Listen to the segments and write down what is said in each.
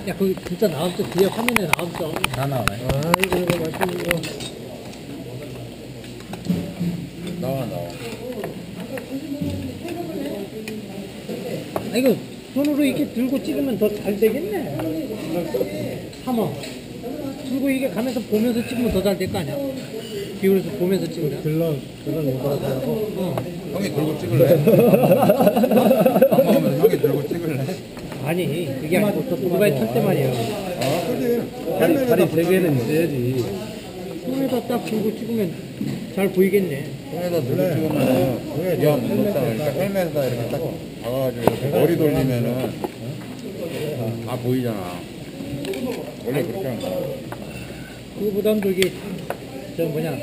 야, 그 진짜 나왔어. 뒤에 화면에 나왔어. 다 나오네. 이거 맛있는 거. 나와. 아, 이거 손으로 이렇게 들고 찍으면 더 잘 되겠네. 한번 들고 이게 가면서 보면서 찍으면 더 잘 될 거 아니야? 기울여서 보면서 찍으면. 별로 이거 형이 들고 찍을래? 안 먹으면 형이 들고 찍을래? 아니, 그게 아니고 오토바이 탈 때 말이야. 아, 그지. 다리 세 개는 있어야지. 손에다 딱 들고 찍으면 잘 보이겠네. 손에다 들고 찍으면은 야, 무섭다. 그러니까 헬멧에다 이렇게 딱 박아가지고 이렇게 머리 돌리면은 다 보이잖아. 원래 그렇게 하는 거야. 그보단 저기 저 뭐냐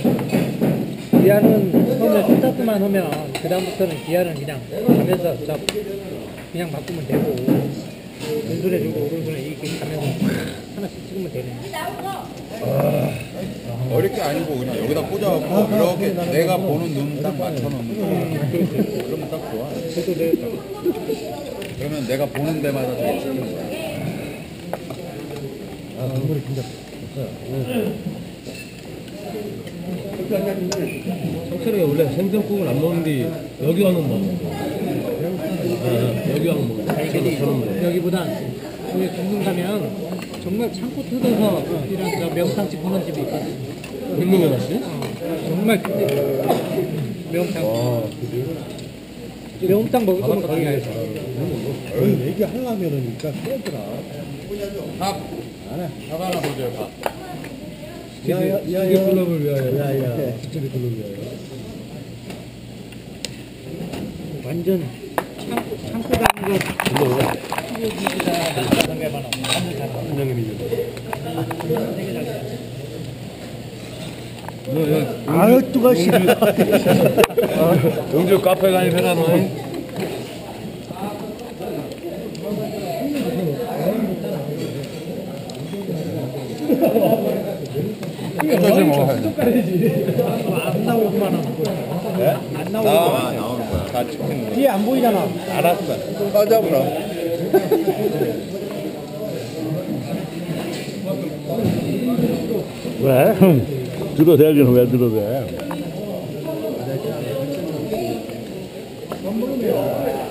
기아는 처음에 스타트만 하면 그 다음부터는 기아는 그냥 가면서 그냥 바꾸면 되고 왼손에 주고 오른손에 이렇게 가면서 하나씩 찍으면 되네. 어릴 게 아니고 그냥 여기다 꽂아갖고 이렇게 내가 보는 눈 딱 맞춰놓는 거야. 그러면 딱 좋아. 그래도 내가 그러면 내가 보는 데마다 다 찍는 거야. 국물이 진짜 성철이가 원래 생선국을 안 먹는데 여기 와는 먹어. 여기 와는 먹어. 근데 여기보다 여기 공릉 가면 정말 창고 뜯어서 이런 저 명탕집 하는 집이 있거든. 백명에 났지? 정말 매운탕. 매운탕 먹을 거면 거기 가야지. 얘기하려면은 일단 빼더라. 밥 하나 더 줘요. 밥. 스티디 클럽을 위하여. 스티디 클럽을 위하여. 완전 창고 가는 거. 아유 뚜가 싫어. 영주 카페 가니 편하노? 끝까지 먹어야지. 안 나오고만 하는 거야. 네? 안 나오고. 나오는 거야. 다 찍히는 거야. 뒤에 안 보이잖아. 알았어. 꺼져 그럼. 왜? 들어대기는 왜 들어대?